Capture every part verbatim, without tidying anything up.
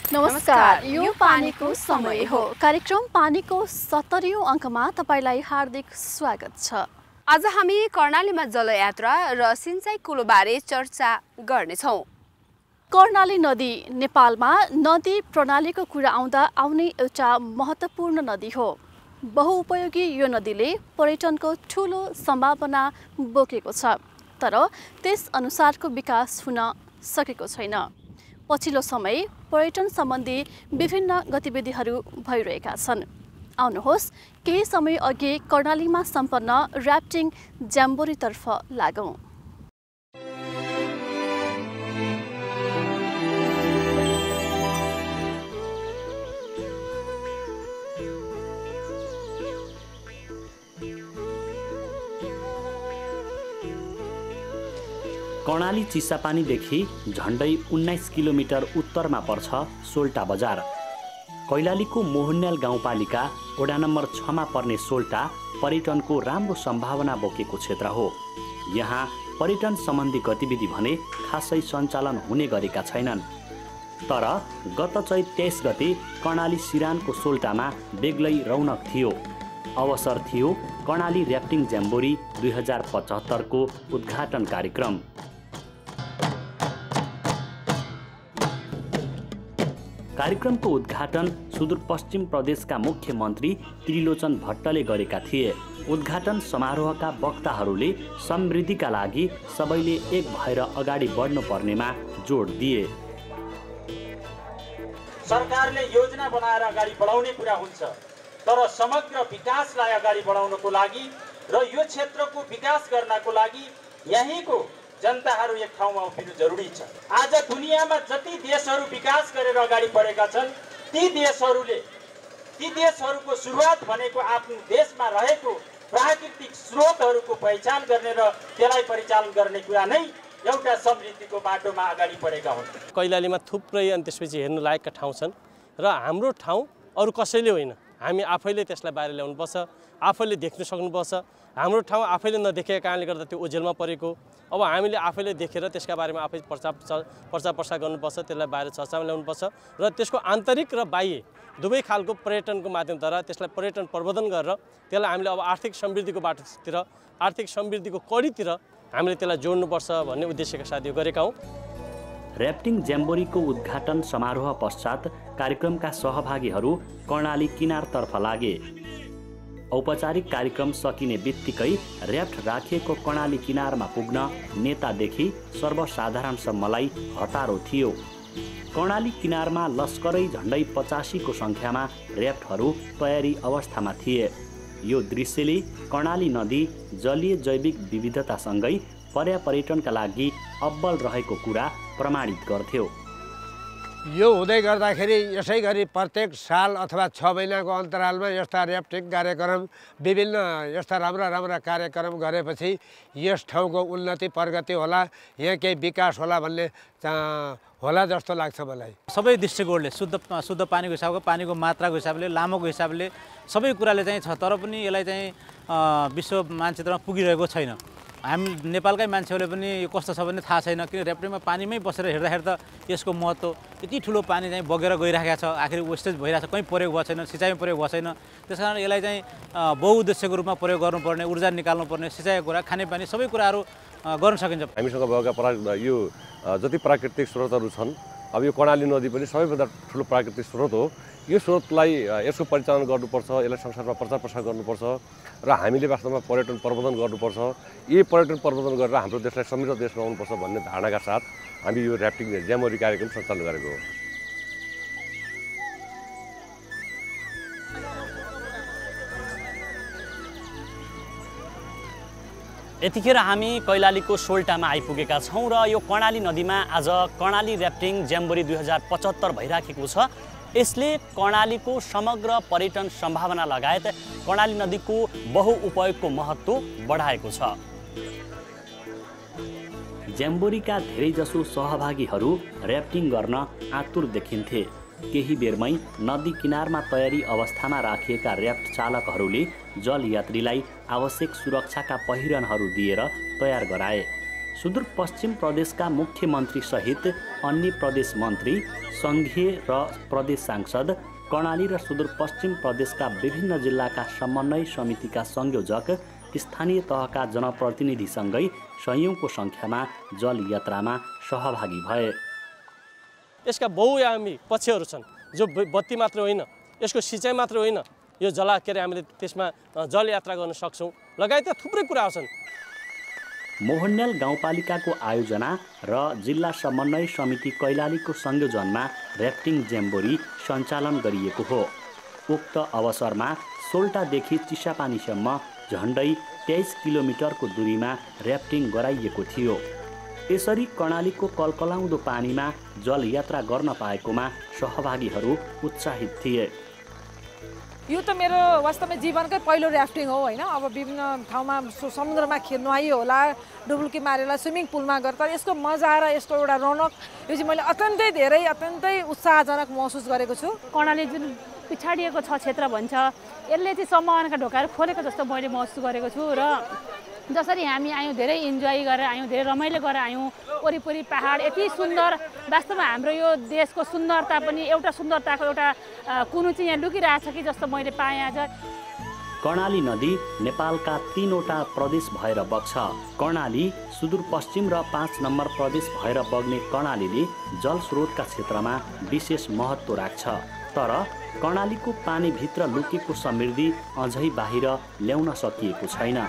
नमस्कार, यो पानीको समय हो। कार्यक्रम पानीको सत्तरीऔं अङ्कमा तपाईलाई हार्दिक स्वागत छ। आज हामी कर्णालीमा जलयात्रा र सिंचाइ कुलोबारे चर्चा गर्नेछौँ। कर्णाली नदी नेपालमा नदी प्रणालीको कुरा आउँदा आउने एउटा महत्त्वपूर्ण नदी हो। बहुउपयोगी यो नदीले पर्यटनको ठूलो सम्भावना बोकेको छ, तर त्यस अनुसारको विकास हुन सकेको छैन। पछिल्लो समय पर्यटन सम्बन्धी विभिन्न गतिविधिहरू भइरहेका छन्। आउनुहोस् केही समय अघि कर्णालीमा सम्पन्न र्याफ्टिङ ज्याम्बोरीतर्फ लागौं। कर्णाली चिसापानीदेखि झन्डै उन्नाइस किलोमिटर उत्तरमा पर्छ सोल्टा बजार। कैलालीको मोहन्याल गाउँपालिका वडा नम्बर छमा पर्ने सोल्टा पर्यटनको राम्रो सम्भावना बोकेको क्षेत्र हो। यहाँ पर्यटन सम्बन्धी गतिविधि भने खासै सञ्चालन हुने गरेका छैनन्। तर गत चैत तेइस गते कर्णाली सिरानको सोल्टामा बेग्लै रौनक थियो। अवसर थियो कर्णाली र्याफ्टिङ ज्याम्बोरी दुई हजार पचहत्तरको उद्घाटन कार्यक्रम। कार्यक्रमको उद्घाटन सुदूरपश्चिम प्रदेशका मुख्यमन्त्री त्रिलोचन भट्टले गरेका थिए। उद्घाटन समारोहका वक्ताहरूले समृद्धिका लागि सबैले एक भएर अगाडि बढ्नुपर्नेमा जोड दिए। सरकारले योजना बनाएर अगाडि बढाउने कुरा हुन्छ, तर समग्र विकासलाई अगाडि बढाउनको लागि र यो क्षेत्रको विकास गर्नको लागि यहीँको जनताहरू एक ठाउँमा उभिनु जरुरी छ। आज दुनियाँमा जति देशहरू विकास गरेर अगाडि बढेका छन्, ती देशहरूले ती देशहरूको सुरुवात भनेको आफ्नो देशमा रहेको प्राकृतिक स्रोतहरूको पहिचान गर्ने र त्यसलाई परिचालन गर्ने कुरा नै एउटा समृद्धिको बाटोमा अगाडि बढेका हुन्। कैलालीमा थुप्रै अनि त्यसपछि हेर्नु लायकका ठाउँ छन् र हाम्रो ठाउँ अरू कसैले होइन, हामी आफैले त्यसलाई बाहिर ल्याउनुपर्छ, आफैले देख्न सक्नुपर्छ। हाम्रो ठाउँ आफैले नदेखेका कारणले गर्दा त्यो ओझेलमा परेको। अब हामीले आफैले देखेर त्यसका बारेमा आफै प्रचार प्रचार प्रसार गर्नुपर्छ, त्यसलाई बाहिर चर्चामा ल्याउनुपर्छ र त्यसको आन्तरिक र बाह्य दुवै खालको पर्यटनको माध्यमद्वारा त्यसलाई पर्यटन प्रवर्धन गरेर त्यसलाई हामीले अब आर्थिक समृद्धिको बाटोतिर, आर्थिक समृद्धिको कडीतिर हामीले त्यसलाई जोड्नुपर्छ भन्ने उद्देश्यका साथ यो गरेका हौँ। र्याफ्टिङ ज्याम्बोरीको उद्घाटन समारोह पश्चात कार्यक्रमका सहभागीहरू कर्णाली किनारतर्फ लागे। औपचारिक कार्यक्रम सकिने बित्तिकै र्याफ्ट राखिएको कर्णाली किनारमा पुग्न नेतादेखि सर्वसाधारणसम्मलाई हतारो थियो। कर्णाली किनारमा लस्करै झन्डै पचासीको सङ्ख्यामा र्याफ्टहरू तयारी अवस्थामा थिए। यो दृश्यले कर्णाली नदी जलीय जैविक विविधतासँगै पर्यापर्यटनका लागि अब्बल रहेको कुरा प्रमाणित गर्थ्यो। यो हुँदै गर्दाखेरि यसै गरी प्रत्येक साल अथवा छ महिनाको अन्तरालमा यस्ता र्याफ्टिङ कार्यक्रम, विभिन्न यस्ता राम्रा राम्रा कार्यक्रम गरेपछि यस ठाउँको उन्नति प्रगति होला, यहाँ केही विकास होला भन्ने होला जस्तो लाग्छ मलाई। सबै दृष्टिकोणले शुद्ध शुद्ध पानीको हिसाबको, पानीको मात्राको हिसाबले, लामोको हिसाबले सबै कुराले चाहिँ छ, तर पनि यसलाई चाहिँ विश्व मानचित्रमा पुगिरहेको छैन। हामी नेपालकै मान्छेहरूले पनि यो कस्तो छ भन्ने थाहा छैन, किन र्याफ्टिङमा पानीमै बसेर हेर्दाखेरि त यसको महत्त्व यति ठुलो पानी चाहिँ बगेर गइरहेको छ, आखिर वेस्टेज भइरहेको छ, कहीँ प्रयोग भएको छैन, सिँचाइमा प्रयोग भएको छैन। त्यस कारण यसलाई चाहिँ बहुउद्देश्यको रूपमा प्रयोग गर्नुपर्ने, ऊर्जा निकाल्नुपर्ने, सिँचाइको कुरा, खानेपानी सबै कुराहरू गर्न सकिन्छ। हामीसँग भएका प्रा यो जति प्राकृतिक स्रोतहरू छन्, अब यो कर्णाली नदी पनि सबैभन्दा ठुलो प्राकृतिक स्रोत हो। यो स्रोतलाई यसको परिचालन गर्नुपर्छ, यसलाई संसारमा प्रचार प्रसार गर्नुपर्छ र हामीले वास्तवमा पर्यटन प्रवर्धन गर्नुपर्छ। यही पर्यटन प्रवर्धन गरेर हाम्रो देशलाई समृद्ध देश बनाउनुपर्छ भन्ने धारणाका साथ हामी यो र्याफ्टिङ ज्याम्बोरी कार्यक्रम सञ्चालन गरेको हो। यतिखेर हामी कैलालीको सोल्टामा आइपुगेका छौँ र यो कर्णाली नदीमा आज कर्णाली र्याफ्टिङ ज्याम्बोरी दुई हजार पचहत्तर भइराखेको छ। यसले कर्णालीको समग्र पर्यटन सम्भावना लगायत कर्णाली नदीको बहुउपयोगको महत्त्व बढाएको छ। ज्याम्बोरीका धेरैजसो सहभागीहरू र्याफ्टिङ गर्न आतुर देखिन्थे। केही बेरमै नदी किनारमा तयारी अवस्थामा राखिएका र्याफ्ट चालकहरूले जल यात्रीलाई आवश्यक सुरक्षाका पहिरनहरू दिएर तयार गराए। सुदूरपश्चिम प्रदेशका मुख्यमन्त्री सहित अन्य प्रदेश मन्त्री, सङ्घीय र प्रदेश सांसद, कर्णाली र सुदूरपश्चिम प्रदेशका विभिन्न जिल्लाका समन्वय समितिका संयोजक, स्थानीय तहका जनप्रतिनिधिसँगै सयौंको सङ्ख्यामा जल यात्रामा सहभागी भए। यसका बहुआयामी पक्षहरू छन्, जो बत्ती मात्र होइन, यसको सिँचाइ मात्र होइन, यो जला के अरे हामीले त्यसमा जल यात्रा गर्न सक्छौँ लगायतका थुप्रै कुराहरू छन्। मोहन्याल गाउँपालिकाको आयोजना र जिल्ला समन्वय समिति कैलालीको संयोजनमा र्याफ्टिङ ज्याम्बोरी सञ्चालन गरिएको हो। उक्त अवसरमा सोल्टादेखि चिसापानीसम्म झन्डै तेइस किलोमिटरको दूरीमा र्याफ्टिङ गराइएको थियो। यसरी कर्णालीको कलकलाउँदो पानीमा जल यात्रा गर्न पाएकोमा सहभागीहरू उत्साहित थिए। यो त मेरो वास्तवमा जीवनकै पहिलो र्याफ्टिङ हो होइन। अब विभिन्न ठाउँमा समुद्रमा खेल्नु नुहाइयो होला, डुबुल्की मारेर स्विमिङ पुलमा गएर, तर यसको मजा र यसको एउटा रौनक यो चाहिँ मैले अत्यन्तै धेरै अत्यन्तै उत्साहजनक महसुस गरेको छु। कर्णाली जुन पिछाडिएको छ क्षेत्र भन्छ, यसले चाहिँ सम्भावनाका ढोकाहरू खोलेको जस्तो मैले महसुस गरेको छु। र जसरी हामी आयौँ, धेरै इन्जोय गरेर आयौँ, धेरै रमाइलो गरेर आयौँ। वरिपरि पहाड यति सुन्दर, वास्तवमा हाम्रो यो देशको सुन्दरता पनि एउटा सुन्दरताको एउटा कुनु चाहिँ यहाँ लुकिरहेछ कि जस्तो मैले पाएँ आज। कर्णाली नदी नेपालका तीनवटा प्रदेश भएर बग्छ। कर्णाली सुदूरपश्चिम र पाँच नम्बर प्रदेश भएर बग्ने कर्णालीले जलस्रोतका क्षेत्रमा विशेष महत्त्व राख्छ। तर कर्णालीको पानीभित्र लुकेको समृद्धि अझै बाहिर ल्याउन सकिएको छैन।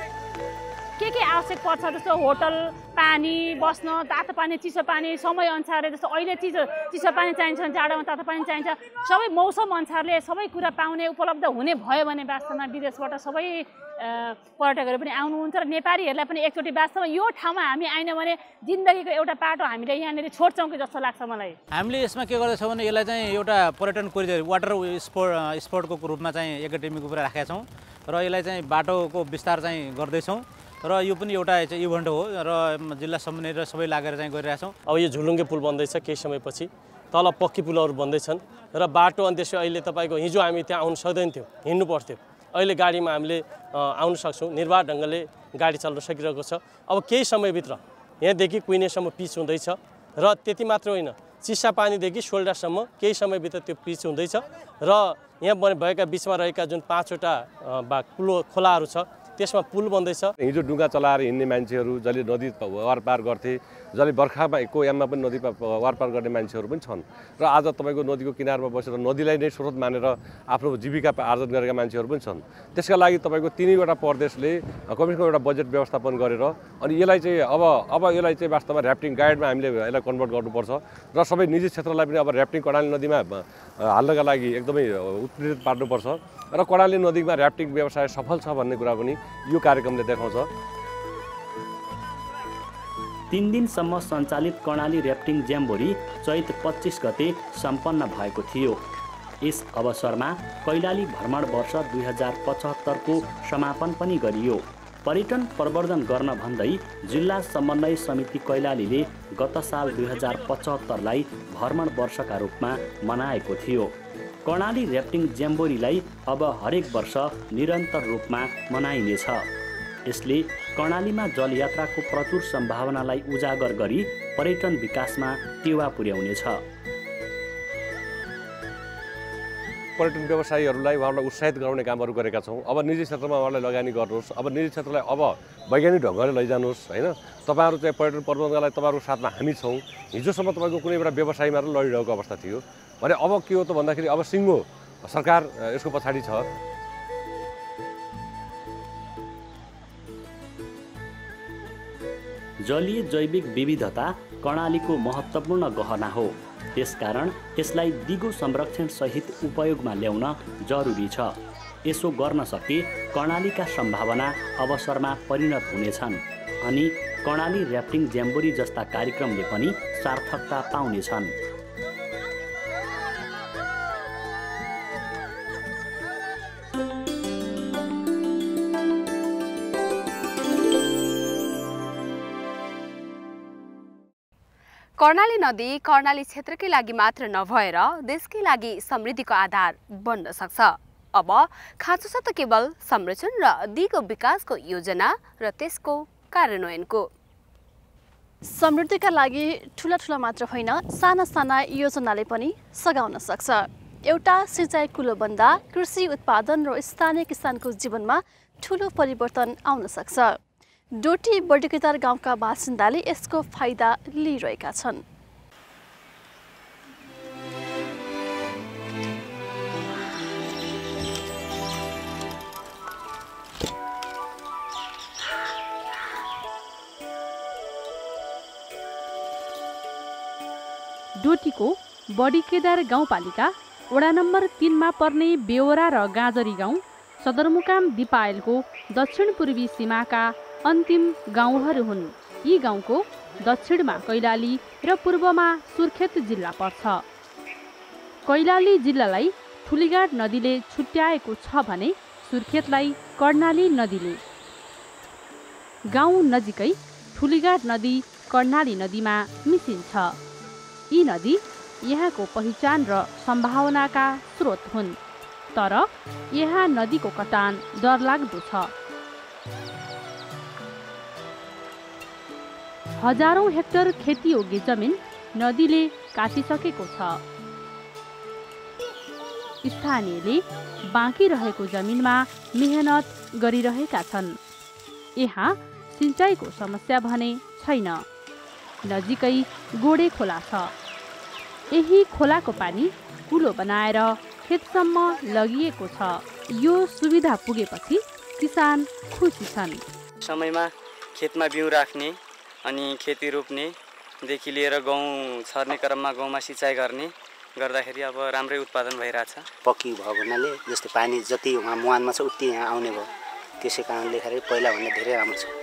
के के आवश्यक पर्छ, जस्तो होटल, पानी, बस्न, तातो पानी, चिसो पानी, समय अनुसारले, जस्तो अहिले चिसो चिसो पानी चाहिन्छ, जाडोमा तातो पानी चाहिन्छ, सबै मौसम अनुसारले सबै कुरा पाउने उपलब्ध हुने भयो भने वास्तवमा विदेशबाट सबै पर्यटकहरू पनि आउनुहुन्छ र नेपालीहरूलाई पनि एकचोटि वास्तवमा यो ठाउँमा हामी आएन भने जिन्दगीको एउटा पाटो हामीले यहाँनिर छोड्छौँ कि जस्तो लाग्छ मलाई। हामीले यसमा के गर्दैछौँ भने यसलाई चाहिँ एउटा पर्यटन कोरिडोर, वाटर स्पोर्ट स्पोर्टको रूपमा चाहिँ एकाडेमीको कुरा राखेका छौँ र यसलाई चाहिँ बाटोको विस्तार चाहिँ गर्दैछौँ र यो पनि एउटा चाहिँ इभेन्ट हो र जिल्ला समन्वय र सबै लागेर चाहिँ गरिरहेछौँ। अब यो झुलुङ्गे पुल बन्दैछ केही समयपछि, तल पक्की पुलहरू बन्दैछन् र बाटो अनि त्यसो अहिले तपाईँको हिजो हामी त्यहाँ आउनु सक्दैन थियो, हिँड्नु पर्थ्यो। अहिले गाडीमा हामीले आउन सक्छौँ, निर्वाह ढङ्गले गाडी चल्न सकिरहेको छ। अब केही समयभित्र यहाँदेखि कुइनेसम्म पिच हुँदैछ र त्यति मात्र होइन, चिसापानीदेखि सोल्डासम्म केही समयभित्र त्यो पिच हुँदैछ र यहाँ भएका बिचमा रहेका जुन पाँचवटा बा कुलो खोलाहरू छ त्यसमा पुल बन्दैछ। हिजो डुङ्गा चलाएर हिँड्ने मान्छेहरू, जसले नदी वारपार गर्थे, जसले बर्खामा को याममा पनि नदी वारपार गर्ने मान्छेहरू पनि छन् र आज तपाईँको नदीको किनारमा बसेर नदीलाई नै स्रोत मानेर आफ्नो जीविका आर्जन गरेका मान्छेहरू पनि छन्। त्यसका लागि तपाईँको तिनैवटा प्रदेशले कमसेकम एउटा बजेट व्यवस्थापन गरेर अनि यसलाई चाहिँ अब अब यसलाई चाहिँ वास्तवमा र्याफ्टिङ गाइडमा हामीले यसलाई कन्भर्ट गर्नुपर्छ र सबै निजी क्षेत्रलाई पनि अब र्याफ्टिङ कर्णाली नदीमा हाल्नका लागि एकदमै उत्प्रेरित पार्नुपर्छ र कर्णाली नदीमा र्याफ्टिङ व्यवसाय सफल छ भन्ने कुरा पनि यो कार्यक्रमले देखाउँछ। तीन दिनसम्म सञ्चालित कर्णाली र्याफ्टिङ ज्याम्बोरी चैत पच्चिस गते सम्पन्न भएको थियो। यस अवसरमा कैलाली भ्रमण वर्ष दुई हजार पचहत्तरको समापन पनि गरियो। पर्यटन प्रवर्धन गर्न भन्दै जिल्ला समन्वय समिति कैलालीले गत साल दुई हजार पचहत्तरलाई भ्रमण वर्षका रूपमा मनाएको थियो। कर्णाली र्याफ्टिङ ज्याम्बोरीलाई अब हरेक वर्ष निरन्तर रूपमा मनाइनेछ। यसले कर्णालीमा जलयात्राको प्रचुर सम्भावनालाई उजागर गरी पर्यटन विकासमा टेवा पुर्याउनेछ। पर्यटन व्यवसायीहरूलाई उहाँलाई उत्साहित गराउने कामहरू गरेका छौँ। अब निजी क्षेत्रमा उहाँलाई लगानी गर्नुहोस्, अब निजी क्षेत्रलाई अब वैज्ञानिक ढङ्गले लैजानुहोस् होइन। तपाईँहरू चाहिँ पर्यटन प्रबन्धनलाई तपाईँहरूको साथमा हामी छौँ। हिजोसम्म तपाईँको कुनै एउटा व्यवसायमा लडिरहेको अवस्था थियो भने अब के हो त भन्दाखेरि अब सिङ्गो सरकार यसको पछाडि छ। जलीय जैविक विविधता कर्णालीको महत्त्वपूर्ण गहना हो। त्यसकारण यसलाई दिगो संरक्षण सहित उपयोगमा ल्याउन जरुरी छ। यसो गर्न सके कर्णालीका सम्भावना अवसरमा परिणत हुनेछन् अनि कर्णाली र्याफ्टिङ ज्याम्बोरी जस्ता कार्यक्रमले पनि सार्थकता पाउनेछन्। कर्णाली नदी कर्णाली क्षेत्रकै लागि मात्र नभएर देशकै लागि समृद्धिको आधार बन्न सक्छ। अब खाँचो छ त केवल संरक्षण र दिगो विकासको योजना र त्यसको कार्यान्वयनको। समृद्धिका लागि ठुला ठुला मात्र होइन साना साना योजनाले पनि सघाउन सक्छ। एउटा सिँचाइ कुलो बन्दा कृषि उत्पादन र स्थानीय किसानको जीवनमा ठुलो परिवर्तन आउन सक्छ। डोटी बर्डिकेदार गाउँका बासिन्दाले यसको फाइदा लिइरहेका छन्। डोटीको बर्डिकेदार गाउँपालिका वडा नम्बर तीनमा पर्ने बेहोरा र गाजरी गाउँ सदरमुकाम दिपायलको दक्षिण पूर्वी सीमाका अन्तिम गाउँहरू हुन्। यी गाउँको दक्षिणमा कैलाली र पूर्वमा सुर्खेत जिल्ला पर्छ। कैलाली जिल्लालाई ठुलीगाड नदीले छुट्याएको छ भने सुर्खेतलाई कर्णाली नदीले। गाउँ नजिकै ठुलीगाड नदी कर्णाली नदीमा मिसिन्छ। यी नदी यहाँको पहिचान र सम्भावनाका स्रोत हुन्, तर यहाँ नदीको कटान डरलाग्दो छ। हजारौं हेक्टर खेतीयोग्य जमिन नदीले काटिसकेको छ। स्थानीयले बाँकी रहेको जमिनमा मेहनत गरिरहेका छन्। यहाँ सिँचाइको समस्या भने छैन। नजिकै गोडे खोला छ। यही खोलाको पानी कुलो बनाएर खेतसम्म लगिएको छ। यो सुविधा पुगेपछि किसान खुसी छन्। समयमा खेतमा बिउ राख्ने अनि खेती रोप्नेदेखि लिएर गहुँ छर्ने क्रममा गहुँमा सिँचाइ गर्ने गर्दाखेरि अब राम्रै उत्पादन भइरहेछ। पक्की भएको हुनाले जस्तै पानी जति वहाँ मुहानमा छ उति यहाँ आउने भयो। त्यसै कारणले पहिलाभन्दा धेरै राम्रो छ।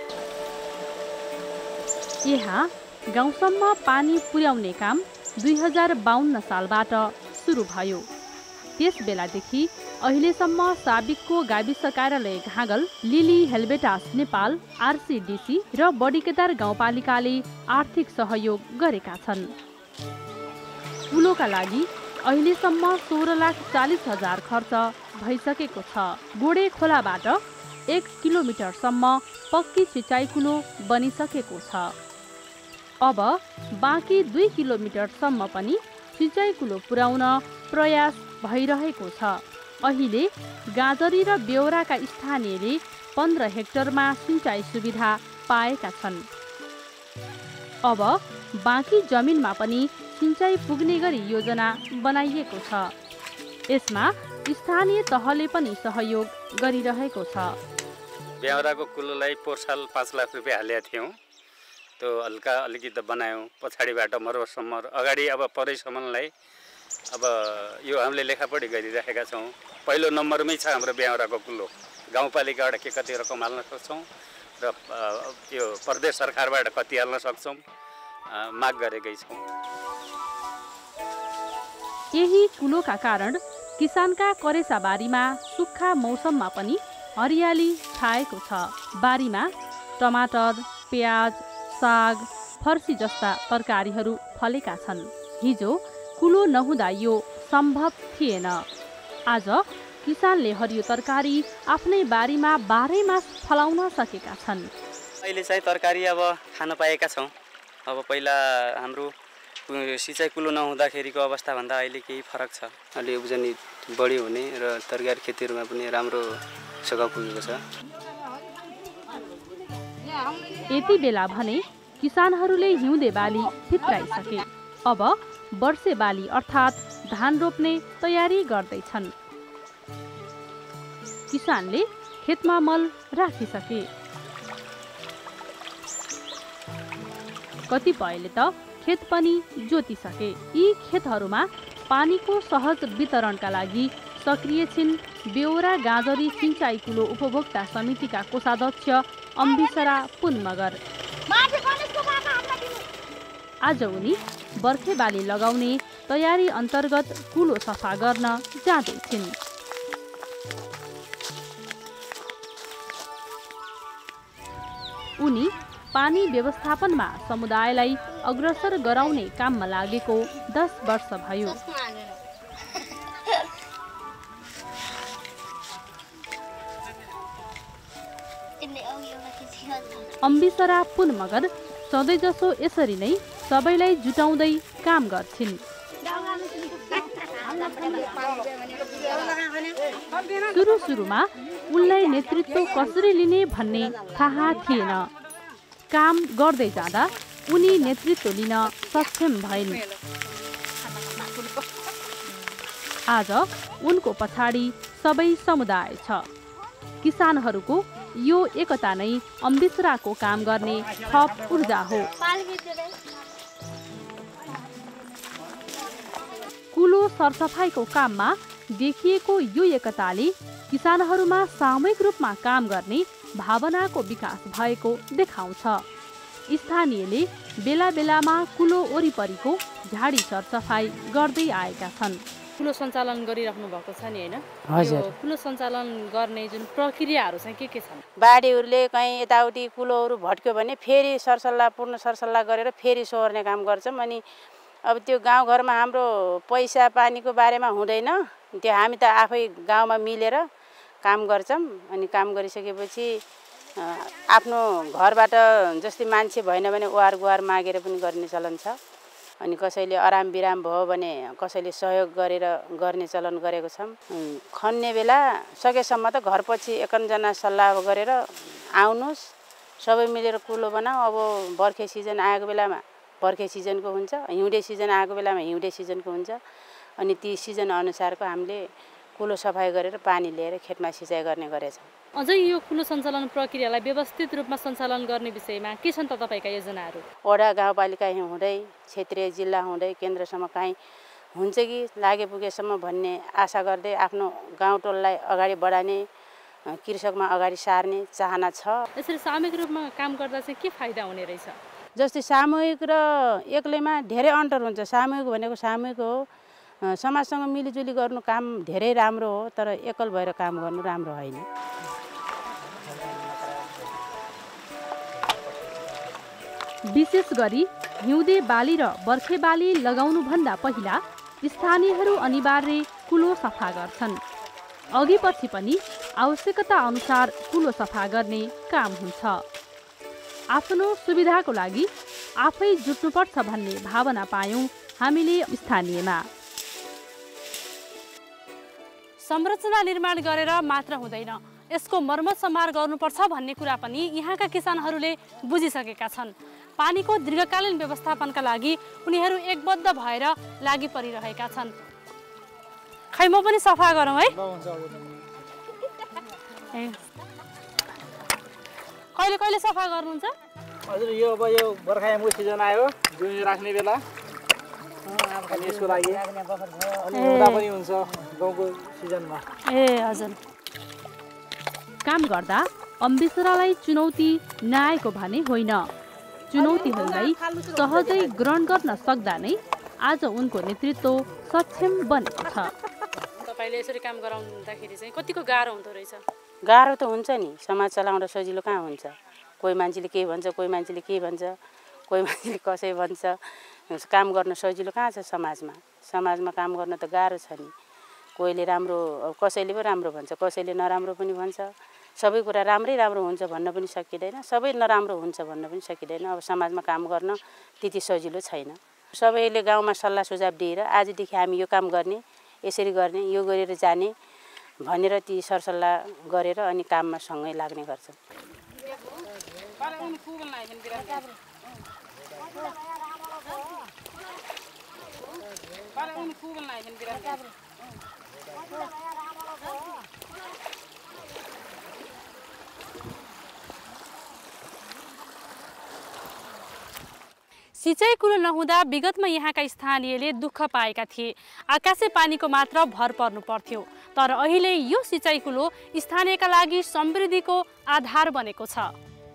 यहाँ गाउँसम्म पानी पुर्याउने काम दुई हजार बाहन्न सालबाट सुरु भयो। त्यस बेलादेखि अहिलेसम्म साबिकको गाविस कार्यालय घाँगल, लिली हेल्बेटास नेपाल, आरसीडीसी र बर्डिकेदार गाउँपालिकाले आर्थिक सहयोग गरेका छन्। पुलोका लागि अहिलेसम्म सोह्र लाख चालिस हजार खर्च भइसकेको छ। गोडे खोलाबाट एक किलोमिटरसम्म पक्की सिँचाइ कुलो बनिसकेको छ। अब बाँकी दुई किलोमिटरसम्म पनि सिँचाइ कुलो पुर्याउन प्रयास भइरहेको छ। अहिले गाजरी र बेहोराका स्थानीयले पन्ध्र हेक्टरमा सिँचाइ सुविधा पाएका छन्। अब बाँकी जमिनमा पनि सिँचाइ पुग्ने गरी योजना बनाइएको छ। यसमा स्थानीय तहले पनि सहयोग गरिरहेको छ। बेहोराको कुलोलाई पोहोर साल पाँच लाख रुपियाँ हालेका थियौँ। त्यो हल्का अलिकति बनायौँ। पछाडिबाट मर्वसम्म अगाडि अब परैसम्मलाई अब यो हामीले लेखापढी गरिराखेका छौँ। पहिलो नम्बरमै छ हाम्रो बेहोराको कुलो। गाउँपालिकाबाट के कति रकम हाल्न सक्छौँ र यो प्रदेश सरकारबाट कति हाल्न सक्छौँ माग गरेकै छौँ। यही कुलोका कारण किसानका करेसा बारीमा सुक्खा मौसममा पनि हरियाली छाएको छ। बारीमा टमाटर, प्याज, साग, फर्सी जस्ता तरकारीहरू फलेका छन्। हिजो कुलो नहुँदा यो सम्भव थिएन। आज किसानले हरियो तरकारी आफ्नै बारीमा बाह्रै मास फलाउन सकेका छन्। अहिले चाहिँ तरकारी अब खान पाएका छौँ। अब पहिला हाम्रो सिँचाइ कुलो नहुँदाखेरिको अवस्थाभन्दा अहिले केही फरक छ। अलि उब्जनी बढी हुने र तरकारी खेतीहरूमा पनि राम्रो सघाउ पुगेको छ। यति बेला भने किसानहरूले हिउँदे बाली फित्राइसके। अब वर्षे बाली अर्थात् धान रोप्ने तयारी गर्दैछन्। किसानले खेतमा मल राखिसके। कतिपयले त खेत पनि जोतिसके। यी खेतहरूमा पानीको सहज वितरणका लागि सक्रिय छिन् बेहोरा गाजरी सिँचाइ कुलो उपभोक्ता समितिका कोषाध्यक्ष अम्बिसरा पुन मगर। आज उनी बर्खे बाली लगाउने तयारी अन्तर्गत कुलो सफा गर्न जाँदैछिन्। उनी पानी व्यवस्थापनमा समुदायलाई अग्रसर गराउने काममा लागेको दस वर्ष भयो। अम्बिसरा पुन मगर सधैँजसो यसरी नै सबैलाई जुटाउँदै काम गर्छिन्। सुरु सुरुमा उनलाई नेतृत्व कसरी लिने भन्ने थाहा थिएन। काम गर्दै जाँदा उनी नेतृत्व लिन सक्षम भइन्। आज उनको पछाडि सबै समुदाय छ। किसानहरूको यो एकता नै अम्बिसराको काम गर्ने थप ऊर्जा हो। कुलो सरसफाइको काममा देखिएको यो एकताले किसानहरूमा सामूहिक रूपमा काम गर्ने भावनाको विकास भएको देखाउँछ। स्थानीयले बेला बेलामा कुलो वरिपरिको झाडी सरसफाइ गर्दै आएका छन्। कुलो सञ्चालन गरिराख्नु भएको छ नि हैन? हजुर। कुलो सञ्चालन गर्ने जुन प्रक्रियाहरू चाहिँ के के छन्? बाढीहरूले कहीँ यताउति कुलोहरू भट्क्यो भने फेरि सरसल्लाह पूर्ण सरसल्लाह गरेर फेरि सोहोर्ने काम गर्छौँ। अनि अब त्यो गाउँघरमा हाम्रो पैसा पानीको बारेमा हुँदैन, त्यो हामी त आफै गाउँमा मिलेर काम गर्छौँ। अनि काम गरिसकेपछि आफ्नो घरबाट जस्तै मान्छे भएन भने ओहार गुहार मागेर पनि गर्ने चलन छ। अनि कसैले आराम विराम भयो भने कसैले सहयोग गरेर गर्ने चलन गरेको छौँ। खन्ने बेला सकेसम्म त घरपछि एकजना सल्लाह गरेर आउनुहोस्, सबै मिलेर कुलो बनाऊ। अब बर्खे सिजन आएको बेलामा बर्खे सिजनको हुन्छ, हिउँदे सिजन आएको बेलामा हिउँदे सिजनको हुन्छ। अनि ती सिजन अनुसारको हामीले कुलो सफाइ गरेर पानी लिएर खेतमा सिँचाइ गर्ने गरेछौँ। अझै यो कुलो सञ्चालन प्रक्रियालाई व्यवस्थित रूपमा सञ्चालन गर्ने विषयमा के छन् त तपाईँका योजनाहरू? वडा गाउँपालिका हुँदै क्षेत्रीय जिल्ला हुँदै केन्द्रसम्म काहीँ हुन्छ कि लागे पुगेसम्म भन्ने आशा गर्दै आफ्नो गाउँ टोललाई अगाडि बढाउने, कृषकमा अगाडि सार्ने चाहना छ। यसरी सामूहिक रूपमा काम गर्दा चाहिँ के फाइदा हुने रहेछ? जस्तै सामूहिक र एक्लैमा धेरै अन्तर हुन्छ। सामूहिक भनेको सामूहिक हो, समाजसँग मिलिजुली गर्नु काम धेरै राम्रो हो, तर एकल भएर काम गर्नु राम्रो होइन। विशेष गरी हिउँदे बाली र बर्खे बाली लगाउनुभन्दा पहिला स्थानीयहरू अनिवार्य कुलो सफा गर्छन्। अघि पछि पनि आवश्यकता अनुसार कुलो सफा गर्ने काम हुन्छ। आफ्नो सुविधाको लागि आफै जुट्नुपर्छ भन्ने भावना पायौँ हामीले स्थानीयमा। संरचना निर्माण गरेर मात्र हुँदैन, यसको मर्मत सम्हार गर्नुपर्छ भन्ने कुरा पनि यहाँका किसानहरूले बुझिसकेका छन्। पानीको दीर्घकालीन व्यवस्थापनका लागि उनीहरू एकबद्ध भएर लागि परिरहेका छन्। खै म पनि सफा गरौँ है? कहिले कहिले सफा गर्नुहुन्छ? हजुर, यो अब यो बर्खायामको सिजन आयो, जुन राख्ने बेला अनि यसको लागि अनि हुँदा पनि हुन्छ गाउँको सिजनमा। ए हजुर। काम गर्दा अम्बिसरालाई चुनौती नआएको भने होइन। चुनौतीहरूलाई सहजै ग्रहण गर्न सक्दा नै आज उनको नेतृत्व सक्षम बनेको छ। तपाईँले यसरी काम गराउँदाखेरि चाहिँ कतिको गाह्रो हुँदो रहेछ? गाह्रो त हुन्छ नि, समाज चलाउन सजिलो कहाँ हुन्छ। कोही मान्छेले के भन्छ, कोही मान्छेले के भन्छ, कोही मान्छेले कसै भन्छ। काम गर्न सजिलो कहाँ छ समाजमा? समाजमा काम गर्न त गाह्रो छ नि। कोहीले राम्रो, कसैले पो राम्रो भन्छ, कसैले नराम्रो पनि भन्छ। सबै कुरा राम्रै राम्रो हुन्छ भन्न पनि सकिँदैन, सबै नराम्रो हुन्छ भन्न पनि सकिँदैन। अब समाजमा काम गर्न त्यति सजिलो छैन। सबैले गाउँमा सल्लाह सुझाव दिएर आजदेखि हामी यो काम गर्ने, यसरी गर्ने, यो गरेर जाने भनेर ती सरसल्लाह गरेर अनि काममा सँगै लाग्ने गर्छौँ। सिँचाइ कुलो नहुँदा विगतमा यहाँका स्थानीयले दुःख पाएका थिए। आकाशे पानीको मात्र भर पर्नु पर्थ्यो। तर अहिले यो सिँचाइ कुलो स्थानीयका लागि समृद्धिको आधार बनेको छ।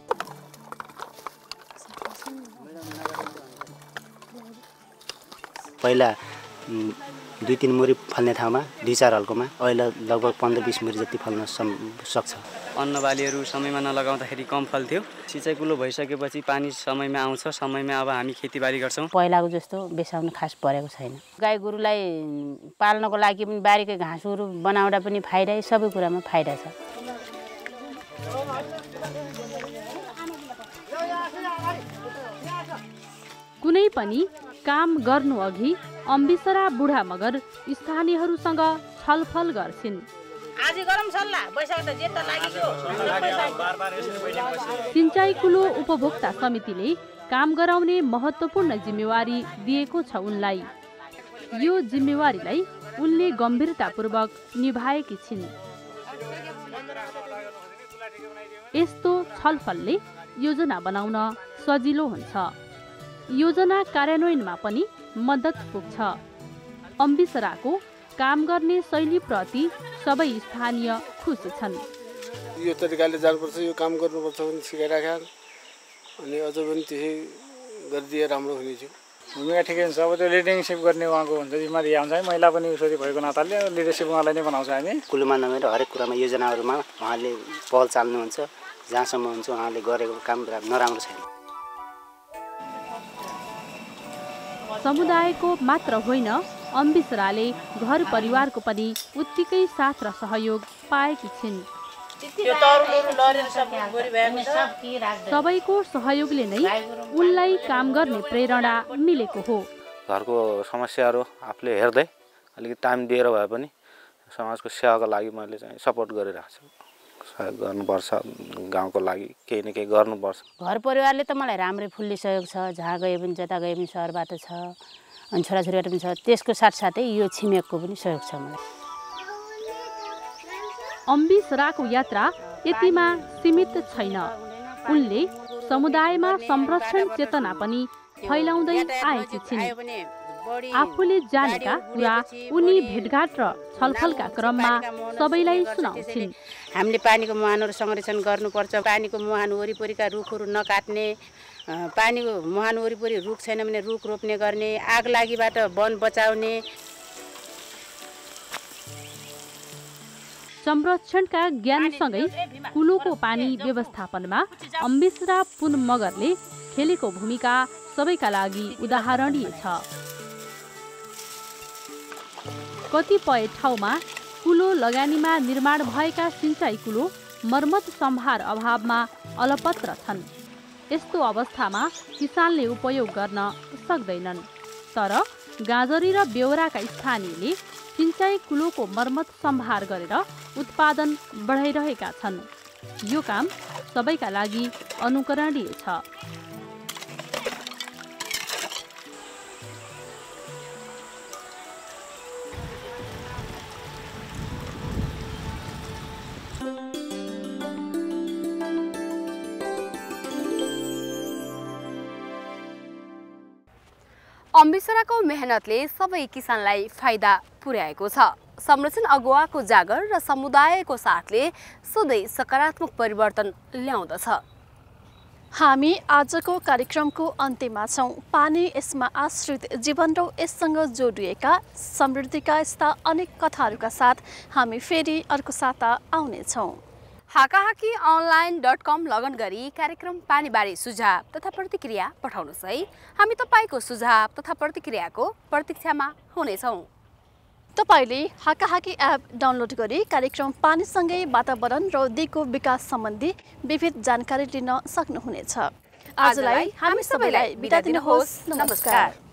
पहिला दुई तीन मुरी फल्ने ठाउँमा दुई चार हल्कोमा अहिले लगभग पन्ध्र बिस मुरी जति फल्न सक्छ। अन्न बालीहरू समयमा नलगाउँदाखेरि कम फल्थ्यो। सिँचाइ कुलो भइसकेपछि पानी समयमा आउँछ, समयमा अब हामी खेतीबाली गर्छौँ। पहिलाको जस्तो बेसाउन खास परेको छैन। गाई गोरुलाई पाल्नको लागि पनि बारीकै घाँसहरू बनाउँदा पनि फाइदा, सबै कुरामा फाइदा छ। कुनै पनि काम गर्नु अघि अम्बिसरा बुढा मगर स्थानीयहरूसँग छलफल गर्छिन्। सिंचाई कुलो उपभोक्ता समितिले काम गराउने महत्त्वपूर्ण जिम्मेवारी दिएको छ उनलाई। यो जिम्मेवारीलाई उनले गम्भीरतापूर्वक निभाएकी छिन्। यस्तो छलफलले योजना बनाउन सजिलो हुन्छ। योजना कार्यान्वयनमा पनि मद्दत पुग्छ। अम्बिसराको काम गर्ने शैलीप्रति सबै स्थानीय खुसी छन्। यो तरिकाले जानुपर्छ, यो काम गर्नुपर्छ भने सिकाइराख्या अनि अझ पनि त्यसै गरिदिए राम्रो हुनेछ। भूमिका ठिकै हुन्छ। अब त्यो लिडरसिप गर्ने उहाँको हुन्छ जिम्मेवारी आउँछ है। महिला पनि उसरी भएको नाताले लिडरसिप उहाँलाई नै बनाउँछ हामी। कुलोमा नभएर हरेक कुरामा योजनाहरूमा उहाँले पहल चाल्नुहुन्छ। जहाँसम्म हुन्छ उहाँले गरेको काम नराम्रो छैन। समुदायको मात्र होइन, अम्बिसराले घर परिवारको पनि उत्तिकै साथ र सहयोग पाएकी छिन्। सबैको सहयोगले नै उनलाई काम गर्ने प्रेरणा मिलेको हो। घरको समस्याहरू आफूले हेर्दै अलिकति टाइम दिएर भए पनि समाजको सेवाको लागि मैले चाहिँ सपोर्ट गरिरहेको छु। सहयोग गर्नुपर्छ, गाउँको लागि केही न केही गर्नुपर्छ। घर परिवारले त मलाई राम्रै फुल्ली सहयोग छ। जहाँ गए पनि जता गए पनि सहरबाट छ अनि छोराछोरीबाट पनि छ। त्यसको साथसाथै यो छिमेकको पनि सहयोग छ मलाई। अम्बिसराको यात्रा यतिमा सीमित छैन। उनले समुदायमा संरक्षण चेतना पनि फैलाउँदै आएकी छिन्। आफूले जानेका कुरा उनी भेटघाट र छलफलका क्रममा सबैलाई सुनाउँछिन्। हामीले पानीको मुहानहरू संरक्षण गर्नुपर्छ। पानीको मुहान वरिपरिका रुखहरू नकाट्ने, पानीको मुहान वरिपरि रुख छैन भने रुख रोप्ने गर्ने, आग लागिबाट वन बचाउने। संरक्षणका ज्ञानसँगै कुलोको पानी व्यवस्थापनमा अम्बिसरा पुन मगरले खेलेको भूमिका सबैका लागि उदाहरणीय छ। कतिपय ठाउँमा कुलो लगानीमा निर्माण भएका सिंचाई कुलो मर्मत सम्भार अभावमा अलपत्र छन्। यस्तो अवस्थामा किसानले उपयोग गर्न सक्दैनन्। तर गाजरी र बेहोराका स्थानीयले सिंचाई कुलोको मर्मत सम्भार गरेर उत्पादन बढाइरहेका छन्। यो काम सबैका लागि अनुकरणीय छ। अम्बिसराको मेहनतले सबै किसानलाई फाइदा पुर्याएको छ। संरक्षण अगुवाको जागर र समुदायको साथले सधैँ सकारात्मक परिवर्तन ल्याउँदछ। हामी आजको कार्यक्रमको अन्त्यमा छौँ। पानी, यसमा आश्रित जीवन र यससँग जोडिएका समृद्धिका यस्ता अनेक कथाहरूका साथ हामी फेरि अर्को साता आउनेछौँ। हाकाहाकी अनलाइन डट कम लगन गरी कार्यक्रम पानीबारे सुझाव तथा प्रतिक्रिया पठाउनुहोस् है। हामी तपाईँको सुझाव तथा प्रतिक्रियाको प्रतीक्षामा हुनेछौँ। तपाईँले हाकाहाकी एप डाउनलोड गरी कार्यक्रम पानीसँगै वातावरण र दिगो विकास सम्बन्धी विविध जानकारी लिन सक्नुहुनेछ। आजलाई हामी सबैलाई बिदा दिनुहोस्। नमस्कार।